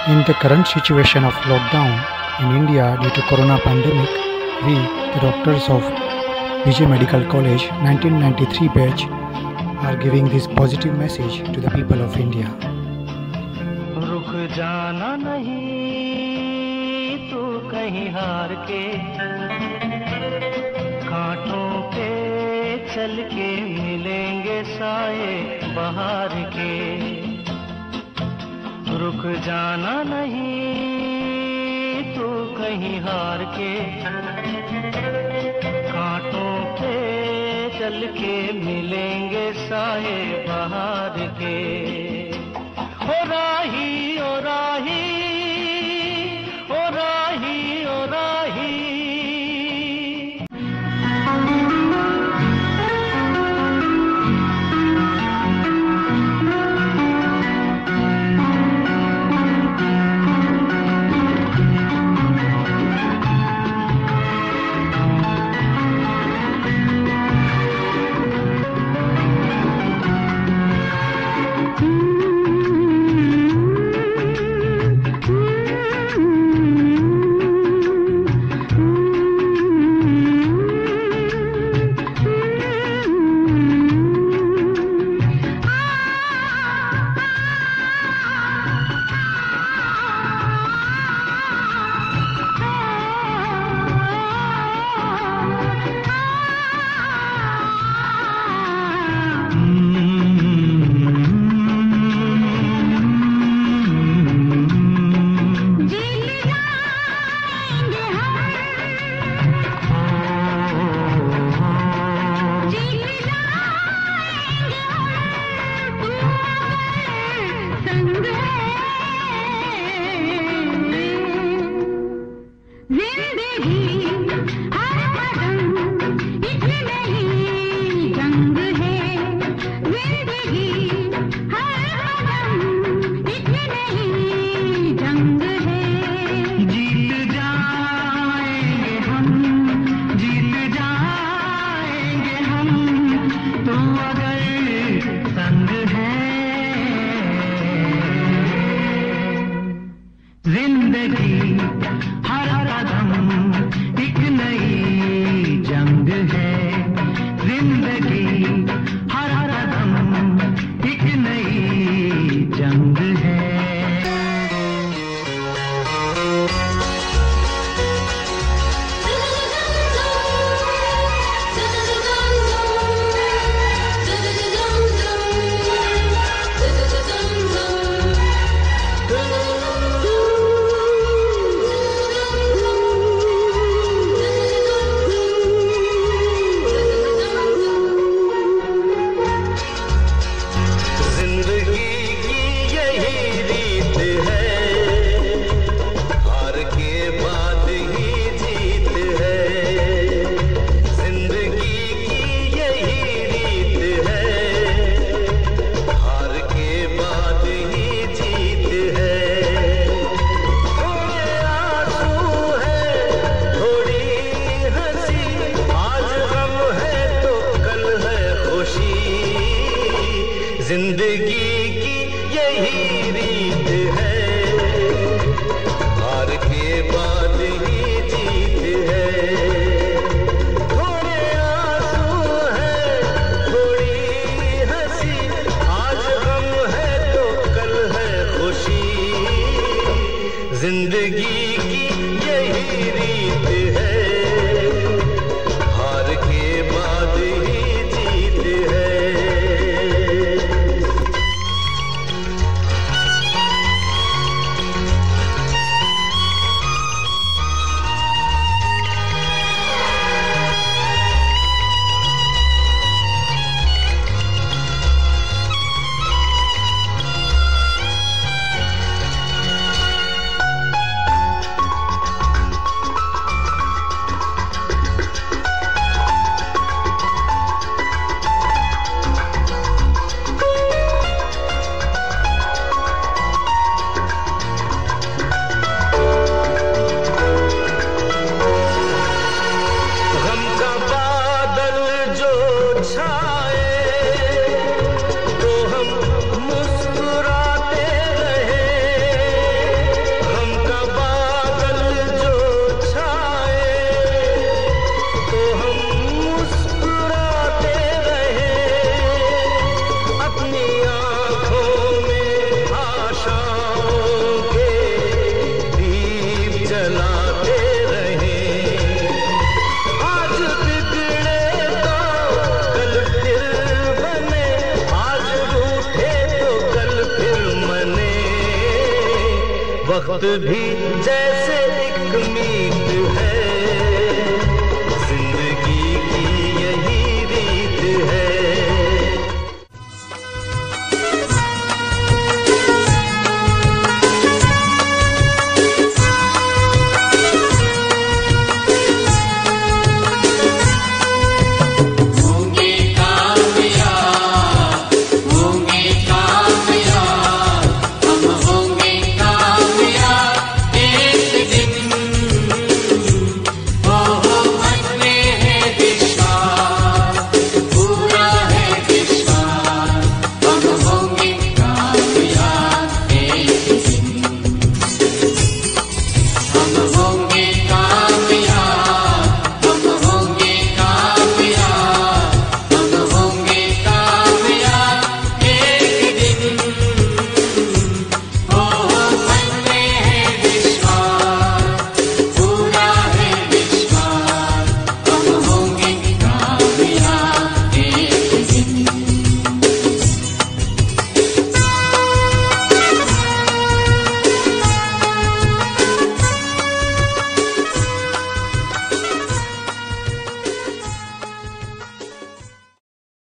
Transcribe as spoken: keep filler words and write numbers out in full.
In the current situation of lockdown in India due to corona pandemic, we, the doctors of Vijay Medical College nineteen ninety-three batch, are giving this positive message to the people of India. रुक जाना नहीं तू कहीं हार के, कांटों पे चल के मिलेंगे साए बहार के। रुक जाना नहीं तू कहीं हार के, कांटों पे चल के मिलेंगे साए बहार के। ओ राही ओ राही ओ राही ओ राही। जिंदगी की यही रीत है, हार के बाद ही जीत है। थोड़े आंसू है, थोड़ी हंसी, आज गम है तो कल है खुशी। जिंदगी की यही रीत है, हार के बाद ही जीत है। वक्त भी जैसे एक मीत है, जिंदगी